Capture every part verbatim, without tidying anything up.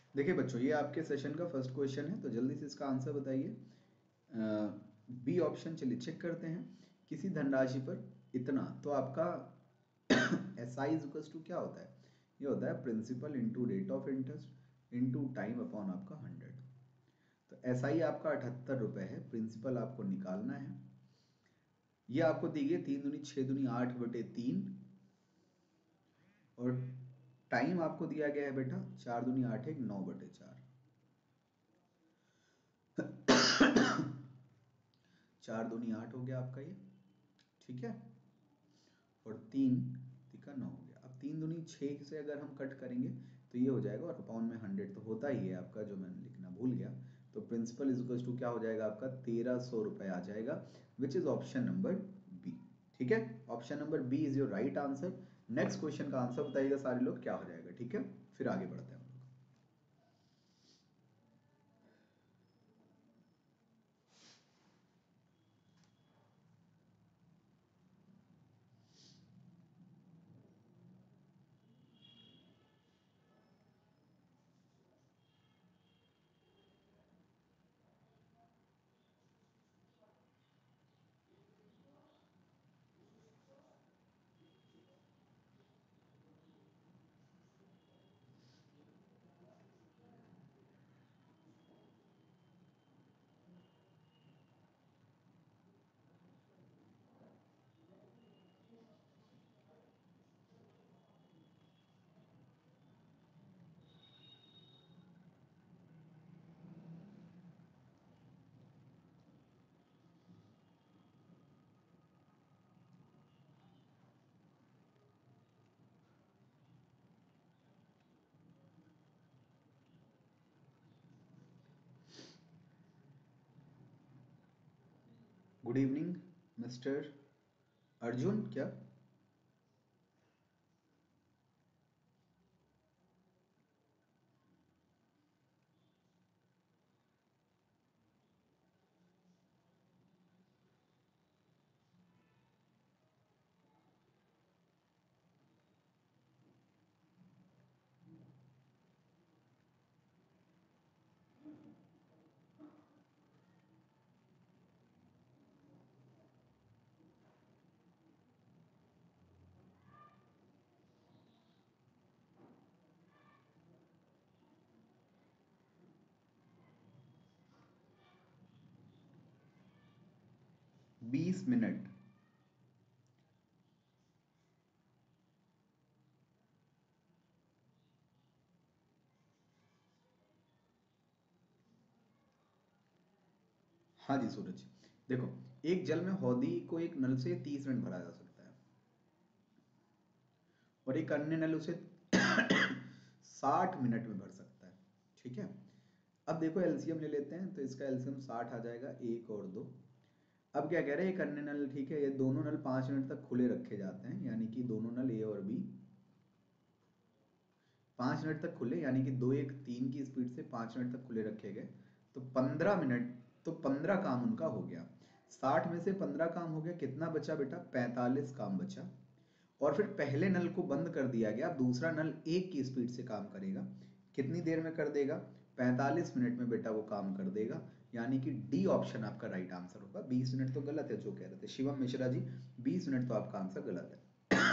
देखिए बच्चों, ये आपके सेशन का फर्स्ट क्वेश्चन है, तो जल्दी से इसका आंसर बताइए। बी ऑप्शन चलिए चेक करते हैं। किसी धनराशि पर इतना, तो आपका एस आई इक्वल्स टू क्या होता है? ये होता है principal into rate of interest into time upon आपका हंड्रेड। तो एस आई आपका अठहत्तर रुपये है, प्रिंसिपल आपको निकालना है। ये आपको दी गई तीन दूनी छः दूनी आठ बटे तीन, और टाइम आपको दिया गया है बेटा चार दूनी आठ एक नौ बटे चार। चार दूनी आठ हो गया आपका ये, ठीक है, और तीन तिका नौ हो गया। अब तीन दूनी छः से अगर हम कट करेंगे तो ये हो जाएगा, और अपॉन में हंड्रेड तो होता ही है आपका, जो मैंने लिखना भूल गया। तो प्रिंसिपल इज इक्वल टू क्या हो जाएगा आपका? तेरह सौ रुपये आ जाएगा, which is option number B. ठीक है, option number B is your right answer. Next question का आंसर बताइएगा सारे लोग, क्या हो जाएगा? ठीक है, फिर आगे बढ़ते हैं। Good evening mister Arjun. क्या बीस मिनट? हाँ जी सूरज, देखो, एक जल में हौदी को एक नल से तीस मिनट भरा जा सकता है, और एक अन्य नल उसे साठ मिनट में भर सकता है। ठीक है, अब देखो एलसीएम ले लेते हैं, तो इसका एलसीएम साठ आ जाएगा, एक और दो। अब क्या कह रहे हैं, एक अन्य नल, ठीक है, ये दोनों नल पाँच मिनट तक खुले रखे जाते हैं, यानी कि दोनों नल ए और बी पाँच मिनट तक खुले, यानी कि दो एक तीन की स्पीड से पाँच मिनट तक खुले रखे गए, तो पंद्रह मिनट, तो पंद्रह काम उनका हो गया। साठ में से पंद्रह काम हो गया, कितना बचा बेटा? पैंतालीस काम बचा। और फिर पहले नल को बंद कर दिया गया, दूसरा नल एक की स्पीड से काम करेगा। कितनी देर में कर देगा? पैंतालीस मिनट में बेटा वो काम कर देगा, यानी कि डी ऑप्शन आपका राइट आंसर होगा। बीस मिनट तो गलत है जो कह रहे थे शिवम मिश्रा जी, बीस मिनट तो आपका आंसर गलत है।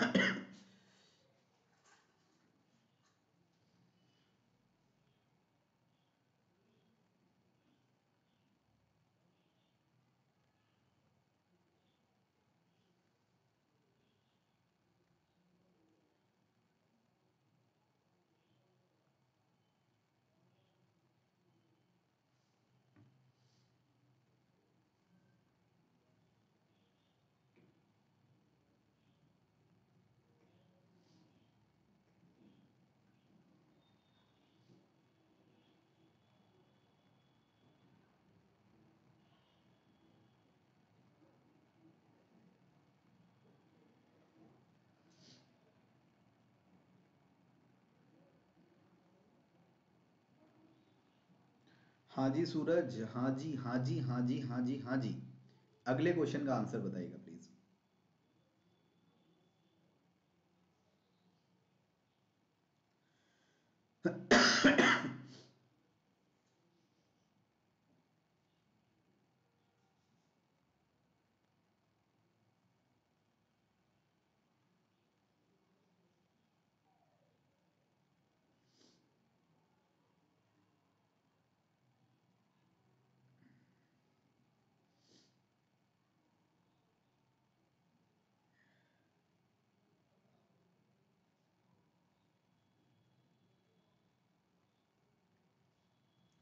हाँ जी सूरज, हाँ जी हाँ जी हाँ जी हाँ जी हाँ जी। अगले क्वेश्चन का आंसर बताइएगा प्लीज।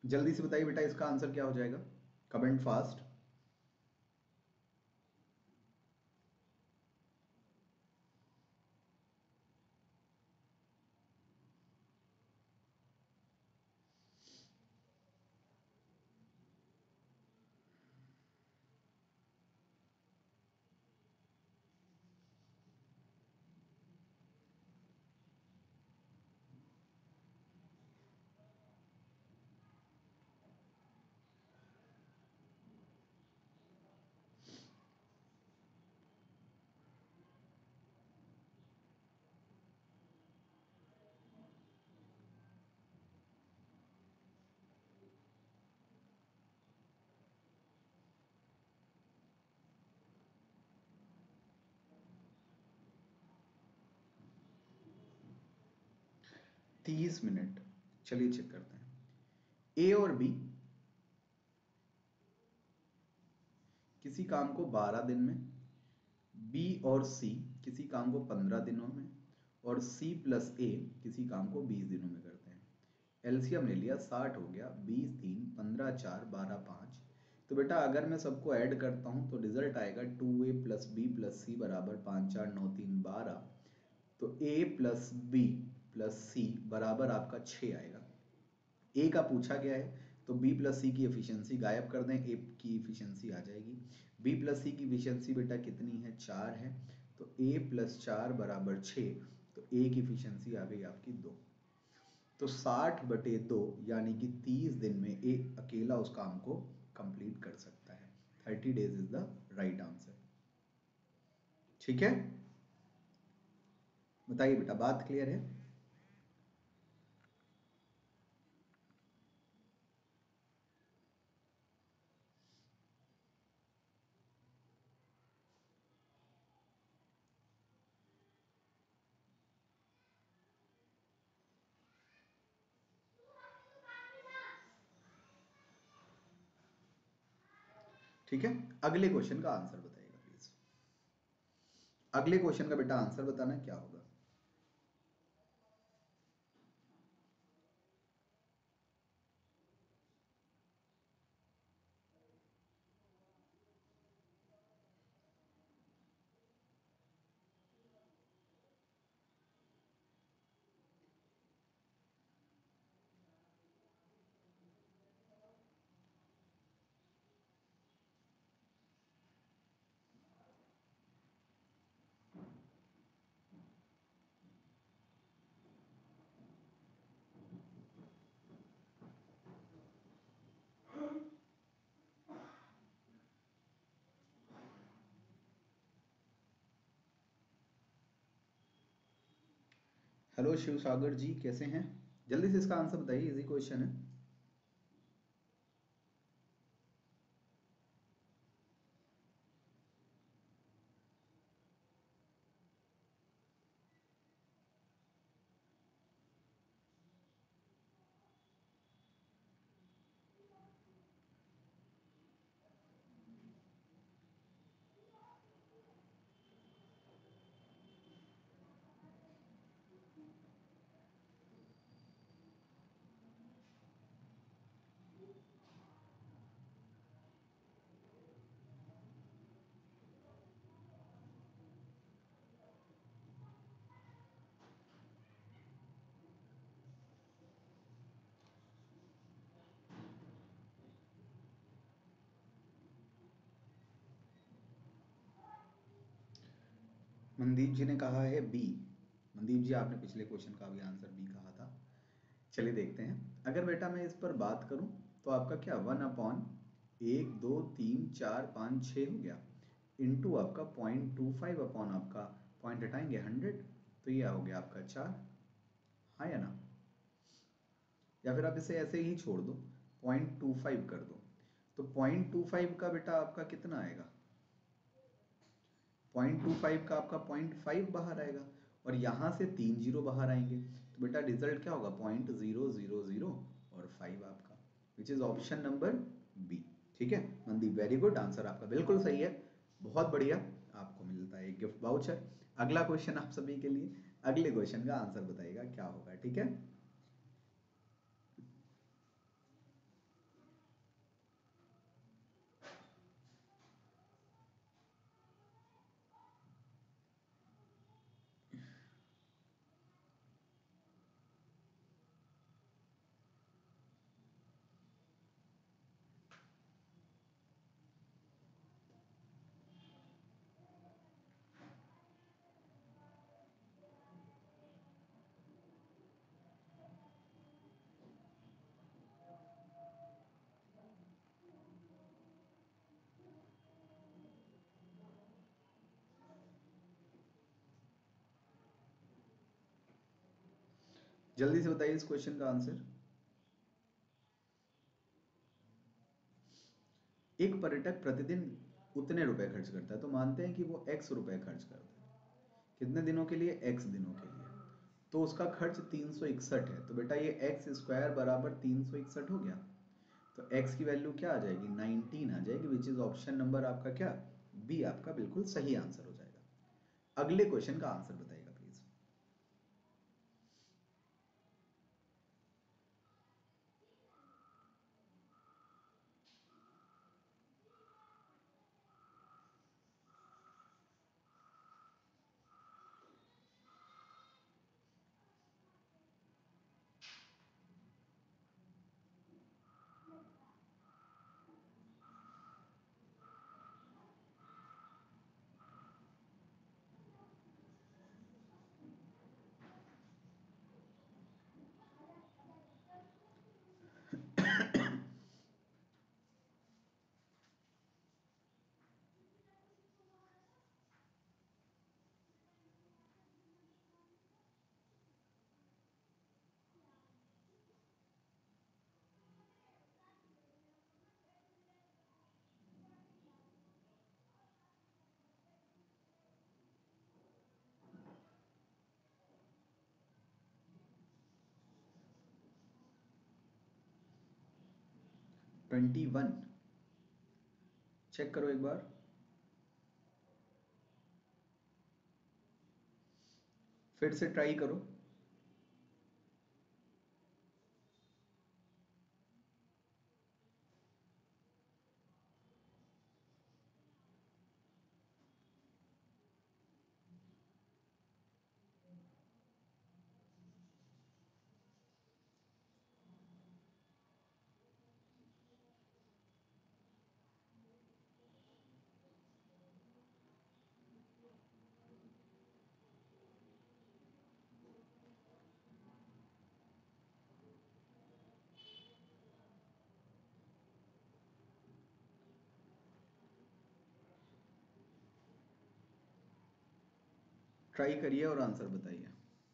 जल्दी से बताइए बेटा इसका आंसर क्या हो जाएगा, कमेंट फास्ट। तीस मिनट, चलिए चेक करते हैं। ए और बी किसी काम को बारह दिन में, बी और सी किसी काम को पंद्रह दिनों में, और सी प्लस ए किसी काम को बीस दिनों में करते हैं। एलसीएम ले लिया, साठ हो गया, बीस तीन, पंद्रह चार, बारह पाँच। तो बेटा अगर मैं सबको ऐड करता हूं तो रिजल्ट आएगा two A plus B plus C बराबर पाँच चार नौ तीन बारह। तो A plus B plus C बराबर आपका छः आएगा। ए का पूछा गया है तो बी प्लस सी की एफिशिएंसी गायब कर दें, ए की एफिशिएंसी आ जाएगी। बी प्लस सी की एफिशिएंसी बेटा कितनी है, चार है, तो ए प्लस चार बराबर छः, तो ए की एफिशिएंसी आ गई आपकी दो। तो साठ बटे दो यानी कि तीस दिन में ए अकेला उस काम को कंप्लीट कर सकता है। Thirty days is the right answer. ठीक है, बताइए बेटा बात क्लियर है? ठीक है, अगले क्वेश्चन का आंसर बताइएगा प्लीज। अगले क्वेश्चन का बेटा आंसर बताना क्या होगा। हेलो शिव सागर जी, कैसे हैं? जल्दी से इसका आंसर बताइए, इजी क्वेश्चन है। मनदीप जी ने कहा है बी। मनदीप जी आपने पिछले क्वेश्चन का भी आंसर बी कहा था। चलिए देखते हैं। अगर बेटा मैं इस पर बात करूं तो आपका क्या वन अपॉन एक दो तीन चार पाँच छः हो गया, इंटू आपका पॉइंट टू फाइव अपॉन आपका पॉइंट हटाएंगे हंड्रेड, तो ये हो गया आपका चार। हाँ या ना? या फिर आप इसे ऐसे ही छोड़ दो, पॉइंट टू फाइव कर दो, तो पॉइंट टू फाइव का बेटा आपका कितना आएगा, पॉइंट टू फाइव का आपका पॉइंट फाइव बाहर आएगा, और यहाँ से तीन जीरो बाहर आएंगे, तो बेटा रिजल्ट क्या होगा, पॉइंट जीरो जीरो जीरो और फाइव आपका, which is option number B. ठीक है मनदीप, वेरी गुड, आंसर आपका बिल्कुल सही है, बहुत बढ़िया, आपको मिलता है एक गिफ्ट वाउचर। अगला क्वेश्चन आप सभी के लिए, अगले क्वेश्चन का आंसर बताइएगा क्या होगा। ठीक है, जल्दी से बताइए इस क्वेश्चन का आंसर। एक पर्यटक प्रतिदिन उतने रुपए खर्च करता है, तो मानते हैं कि वो एक्स रुपए खर्च करता है। कितने दिनों के लिए? एक्स दिनों के लिए। तो उसका खर्च तीन सौ इकसठ है, तो बेटा ये एक्स स्क्वायर बराबर तीन सौ इकसठ हो गया। तो x की वैल्यू क्या आ जाएगी? नाइनटीन आ जाएगी, विच इज ऑप्शन नंबर आपका क्या? बी आपका बिल्कुल सही आंसर हो जाएगा। अगले क्वेश्चन का आंसर बताइएगा प्लीज। Twenty one. चेक करो एक बार। फिर से ट्राई करो। ट्राई करिए और आंसर बताइए।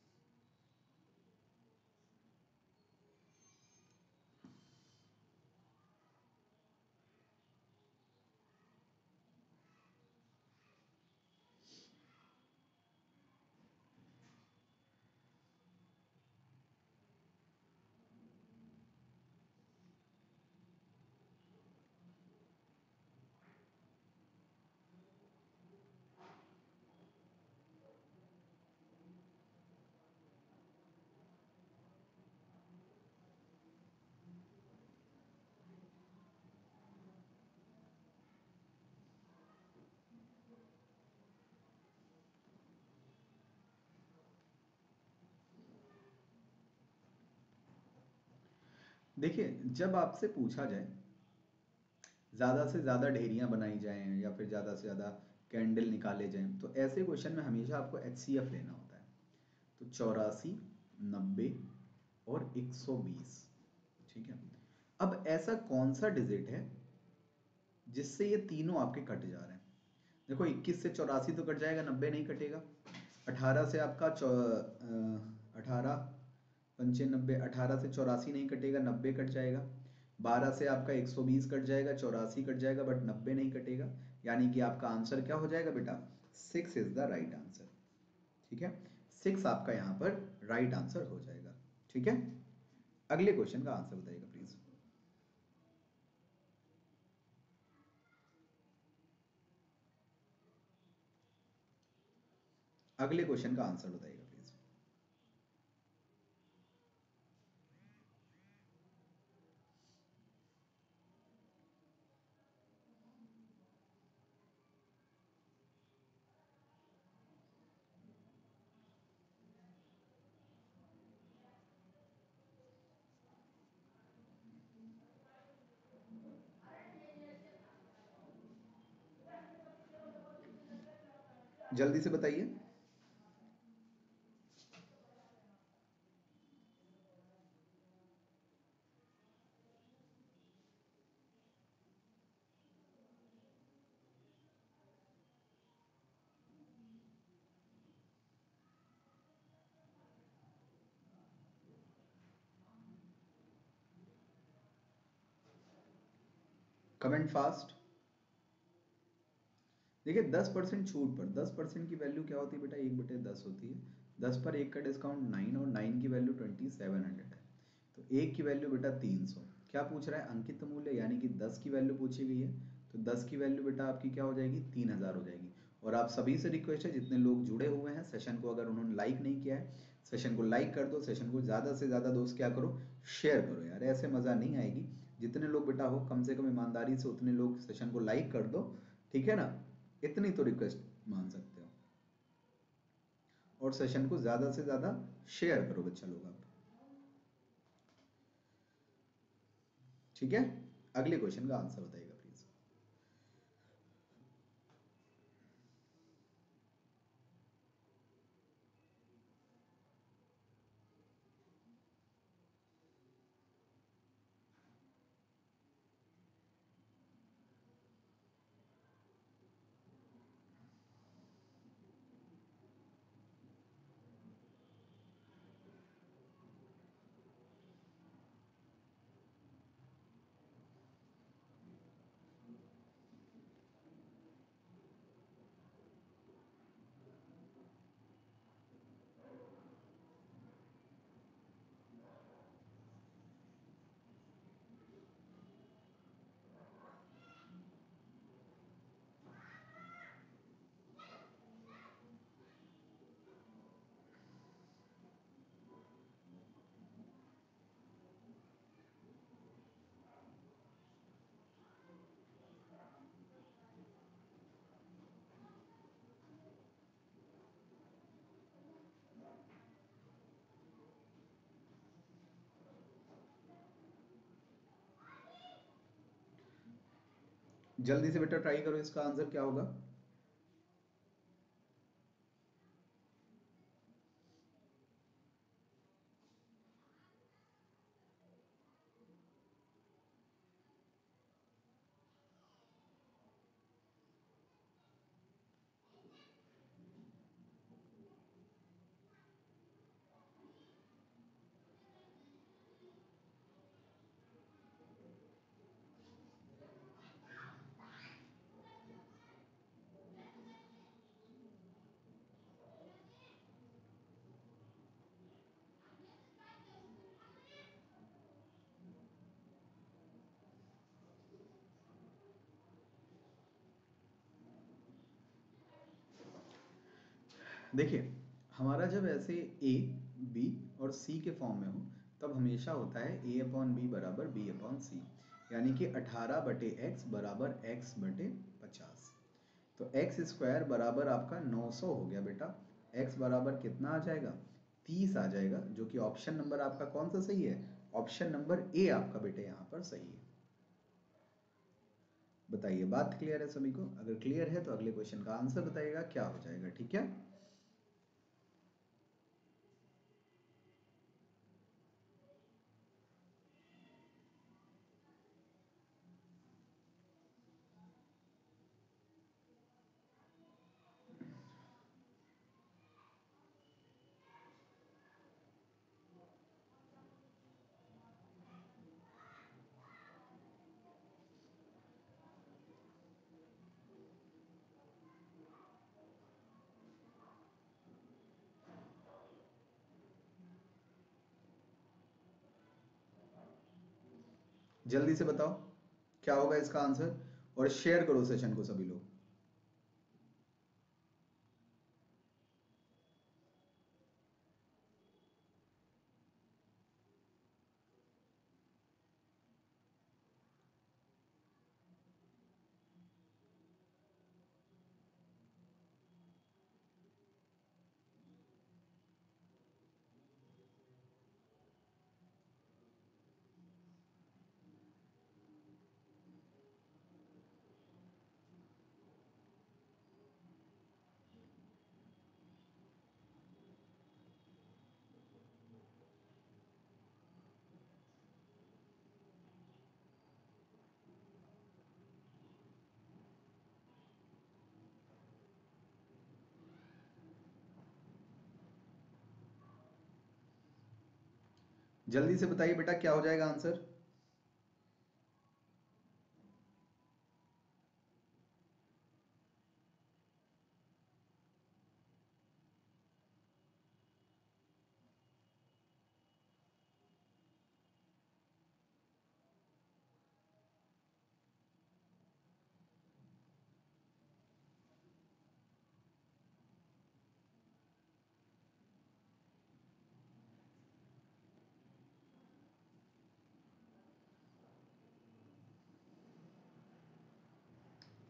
देखिए, जब आपसे पूछा जाए ज़्यादा से ज़्यादा ढेरियां बनाई जाएं या फिर ज़्यादा से ज़्यादा कैंडल निकाले जाएं, तो ऐसे क्वेश्चन में हमेशा आपको एच सी एफ लेना होता है। तो चौरासी, नब्बे और एक सौ बीस। ठीक है, अब ऐसा कौन सा डिजिट है जिससे ये तीनों आपके कट जा रहे हैं? देखो, इक्कीस से चौरासी तो कट जाएगा, नब्बे नहीं कटेगा। अठारह से आपका अठारह पंचे नब्बे, अठारह से चौरासी नहीं कटेगा, नब्बे कट जाएगा। बारह से आपका एक सौ बीस कट जाएगा, चौरासी कट जाएगा, बट नब्बे नहीं कटेगा। यानी कि आपका आंसर क्या हो जाएगा बेटा? Six is the right answer. ठीक है, सिक्स आपका यहाँ पर राइट आंसर हो जाएगा। ठीक है, अगले क्वेश्चन का आंसर बताइएगा प्लीज। अगले क्वेश्चन का आंसर बताइएगा प्लीज। जल्दी से बताइए। Comment fast. देखिए दस परसेंट छूट पर दस परसेंट की वैल्यू क्या होती है बेटा, एक बटे दस होती है। दस पर एक का डिस्काउंट नाइन, और नाइन की वैल्यू ट्वेंटी सेवन हंड्रेड है। तो एक की वैल्यू बेटा तीन सौ। क्या पूछ रहा है, अंकित मूल्य यानी कि दस की वैल्यू पूछी गई है। तो दस की वैल्यू बेटा आपकी क्या हो जाएगी, तीन हजार हो जाएगी। और आप सभी से रिक्वेस्ट है, जितने लोग जुड़े हुए हैं सेशन को, अगर उन्होंने लाइक नहीं किया है, सेशन को लाइक कर दो। सेशन को ज़्यादा से ज़्यादा दोस्त क्या करो, शेयर करो यार, ऐसे मज़ा नहीं आएगी। जितने लोग बेटा हो, कम से कम ईमानदारी से उतने लोग सेशन को लाइक कर दो, ठीक है ना। इतनी तो रिक्वेस्ट मान सकते हो। और सेशन को ज़्यादा से ज़्यादा शेयर करो बच्चा लोग आप, ठीक है। अगले क्वेश्चन का आंसर बताइएगा प्लीज। जल्दी से बेटा ट्राई करो, इसका आंसर क्या होगा। देखिए हमारा जब ऐसे ए, बी और सी के फॉर्म में हो, तब हमेशा होता है ए अपॉन बी बराबर बी अपॉन सी, यानी कि अठारह बटे एक्स बराबर एक्स बटे पचास। तो एक्स स्क्वायर बराबर आपका नौ सौ हो गया बेटा। एक्स बराबर कितना आ जाएगा, तीस आ जाएगा, जो कि ऑप्शन नंबर आपका कौन सा सही है, ऑप्शन नंबर ए आपका बेटे यहाँ पर सही है। बताइए बात क्लियर है सभी को, अगर क्लियर है तो अगले क्वेश्चन का आंसर बताइएगा क्या हो जाएगा, ठीक है। जल्दी से बताओ क्या होगा इसका आंसर, और शेयर करो सेशन को सभी लोग। जल्दी से बताइए बेटा क्या हो जाएगा आंसर।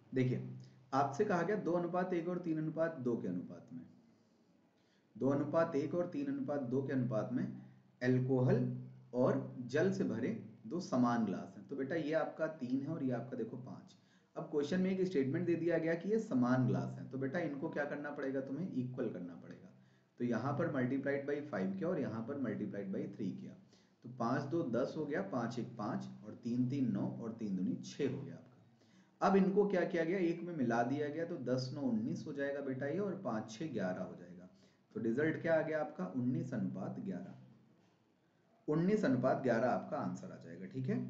देखिए आपसे कहा गया दो अनुपात एक और तीन अनुपात दो के अनुपात में, दो अनुपात एक और तीन अनुपात दो के अनुपात में एल्कोहल और जल से भरे दो समान ग्लास हैं। तो बेटा ये आपका तीन है और ये आपका देखो पांच। अब क्वेश्चन में एक स्टेटमेंट दे दिया गया कि ये समान ग्लास हैं, तो बेटा इनको क्या करना पड़ेगा, तुम्हें इक्वल करना पड़ेगा। तो यहाँ पर मल्टीप्लाइड बाई फाइव किया और यहाँ पर मल्टीप्लाइड बाई थ्री किया, तो पाँच दो दस हो गया, पाँच एक पाँच और तीन तीन नौ और तीन दूनी छः हो गया आपका। अब इनको क्या किया गया, एक में मिला दिया गया, तो दस नौ उन्नीस हो जाएगा बेटा ये, और पाँच छः ग्यारह हो जाएगा। तो रिजल्ट क्या आ गया आपका, उन्नीस अनुपात ग्यारह। उन्नीस अनुपात ग्यारह आपका आंसर आ जाएगा। ठीक है,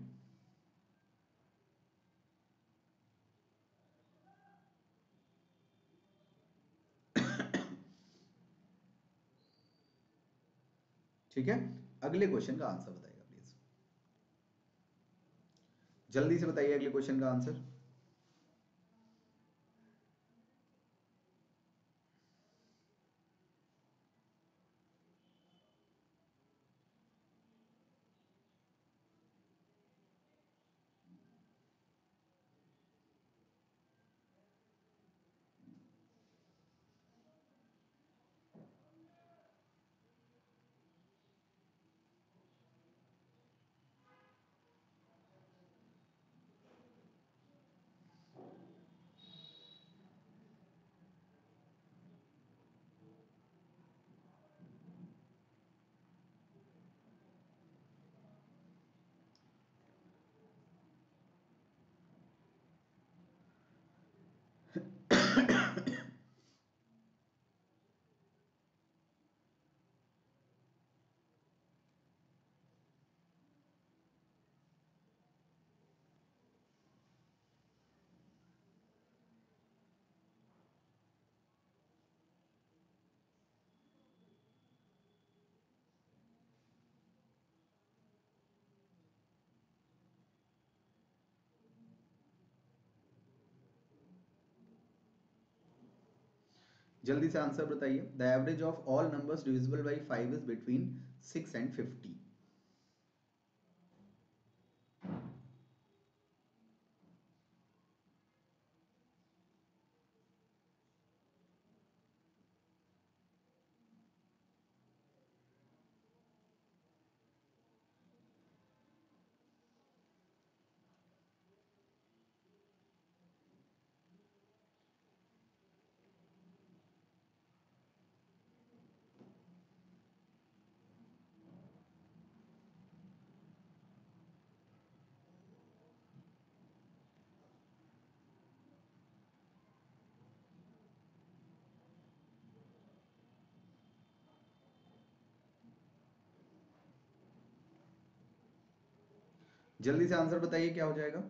ठीक है। अगले क्वेश्चन का आंसर बताइएगा प्लीज, जल्दी से बताइए अगले क्वेश्चन का आंसर। जल्दी से आंसर बताइए। The average of all numbers divisible by five is between six and fifty. जल्दी से आंसर बताइए क्या हो जाएगा।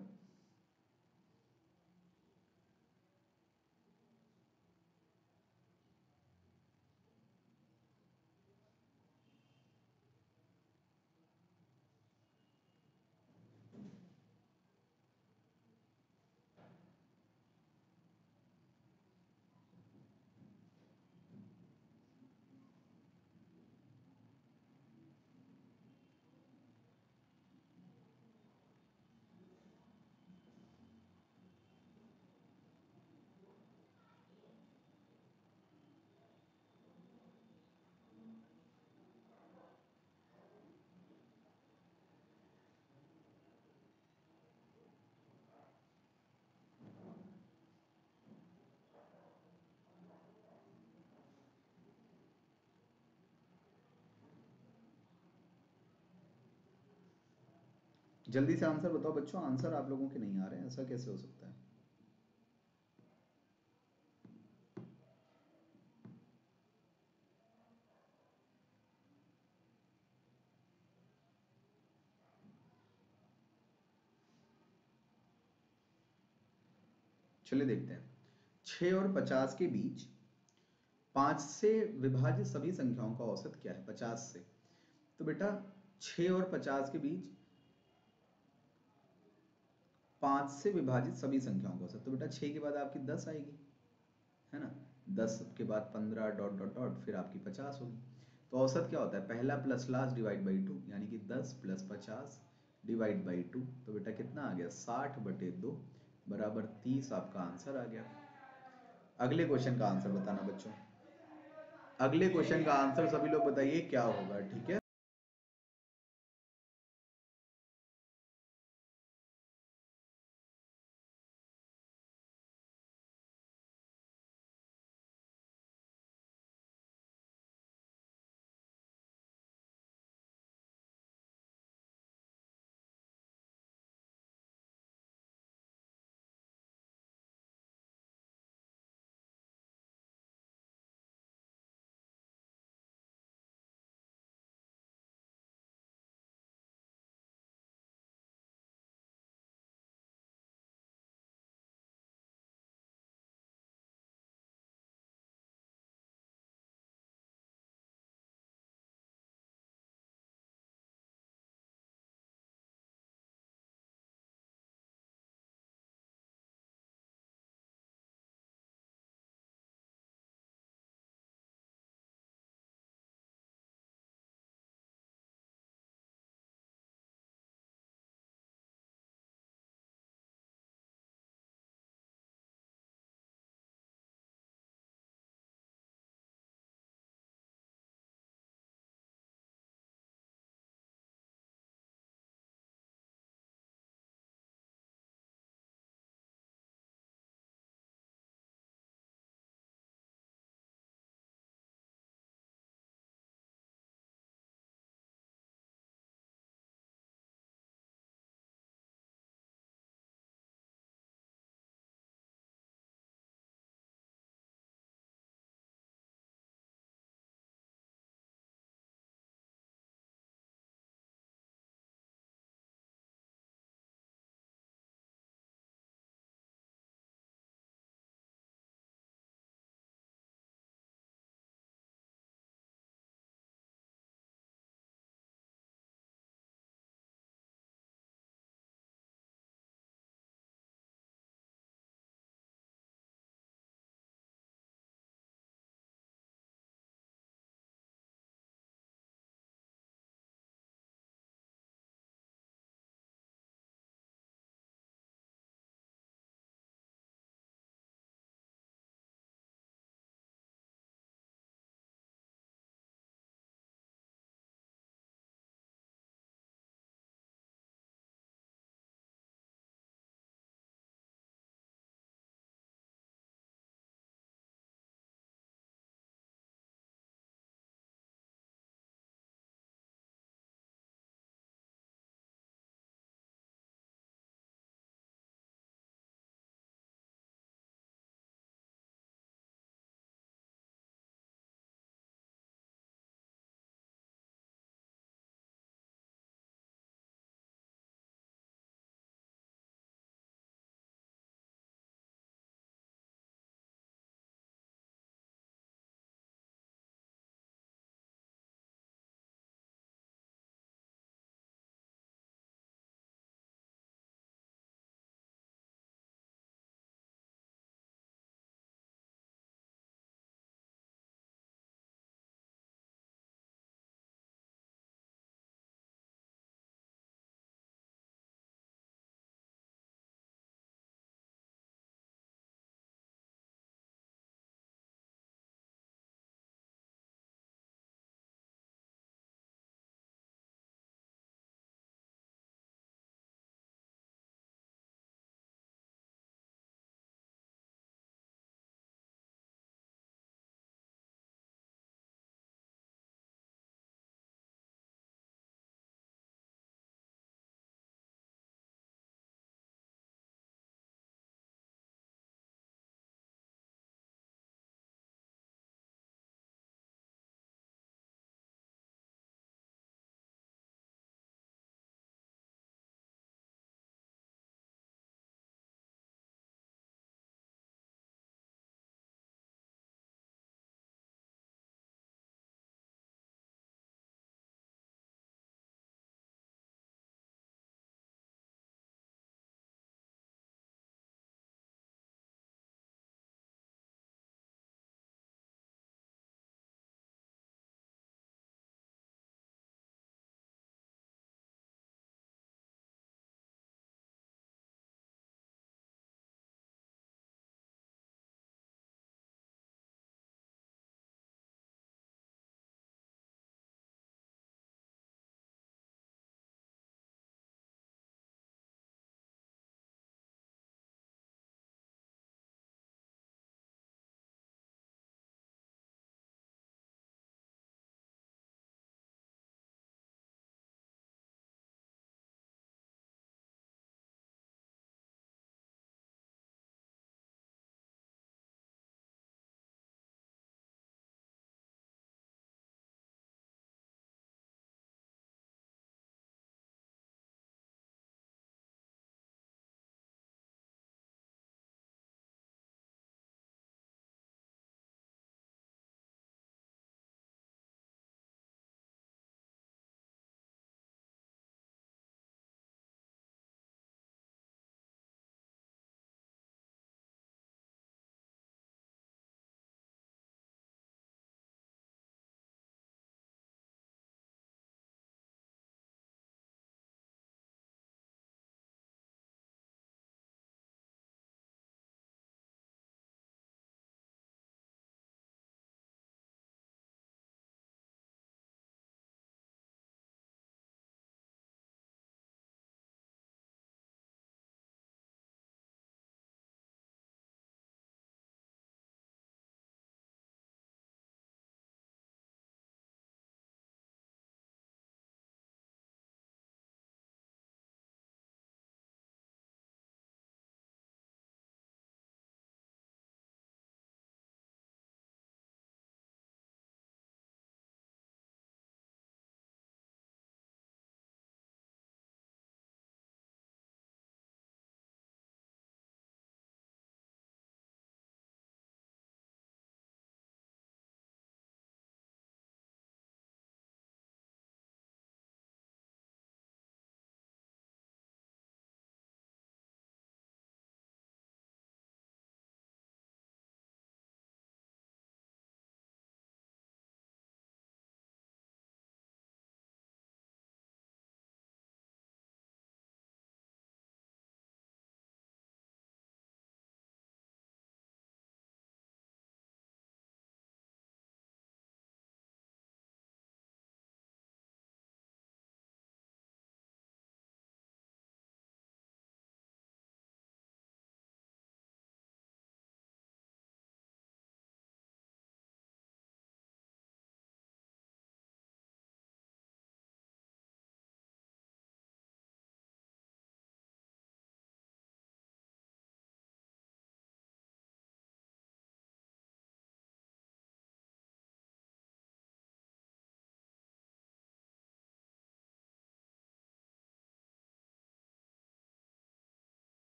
जल्दी से आंसर बताओ बच्चों, आंसर आप लोगों के नहीं आ रहे हैं, ऐसा कैसे हो सकता है। चलिए देखते हैं। छः और पचास के बीच पाँच से विभाजित सभी संख्याओं का औसत क्या है, पचास से। तो बेटा छः और पचास के बीच पाँच से विभाजित सभी संख्याओं का औसत, तो बेटा छः के बाद आपकी दस आएगी, है ना। दस के बाद पंद्रह डॉट डॉट डॉट फिर आपकी पचास होगी। तो औसत क्या होता है, पहला plus last divide by two, यानी कि दस प्लस पचास डिवाइड बाई टू। तो बेटा कितना आ गया, साठ बटे दो। बराबर तीस आपका आंसर आ गया। अगले क्वेश्चन का आंसर बताना बच्चों। अगले क्वेश्चन का आंसर सभी लोग बताइए क्या होगा, ठीक है।